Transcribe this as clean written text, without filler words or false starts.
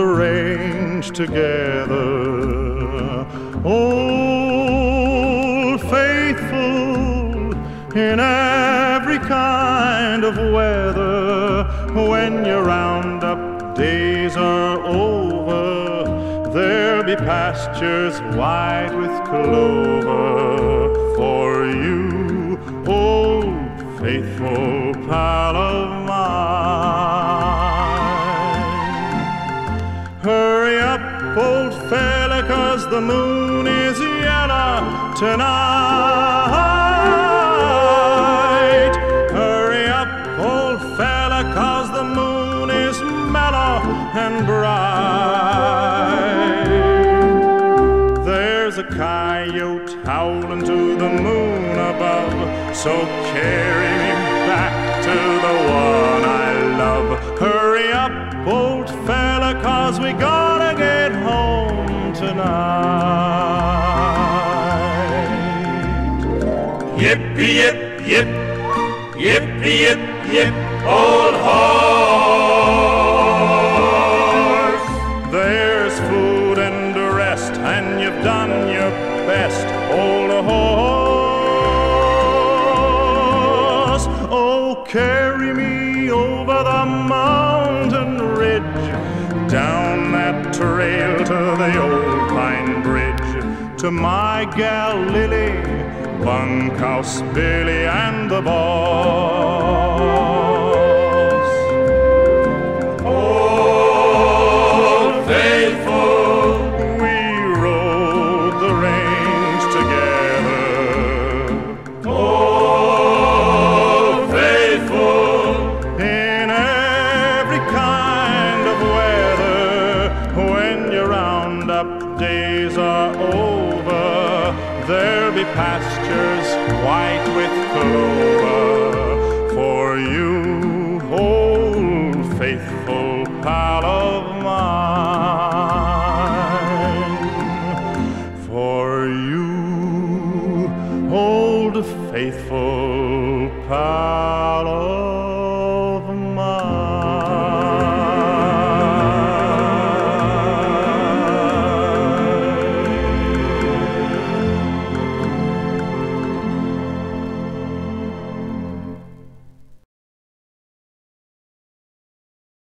range together. Old faithful in every kind of weather, when your roundup days are over, there'll be pastures white with clover for you, old faithful pal of mine. Hurry up, old fella, 'cause the moon is yellow tonight. Hurry up, old fella, 'cause the moon is mellow and bright. There's a coyote howling to the moon above, so carry me back to the one I love. Hurry up, old fella, 'cause we gotta get home tonight. Yippee, yip, yip, yippee, yip, yip, old horse. There's food and rest, and you've done your best, old horse. Oh, carry me over the mountain ridge, down that trail to the old pine bridge, to my gal Lily, bunkhouse Billy, and the boss. Old faithful, we rode the range together. old faithful, In every kind of weather, when your roundup days are over, there'll be pastures white with clover for you, old faithful pal.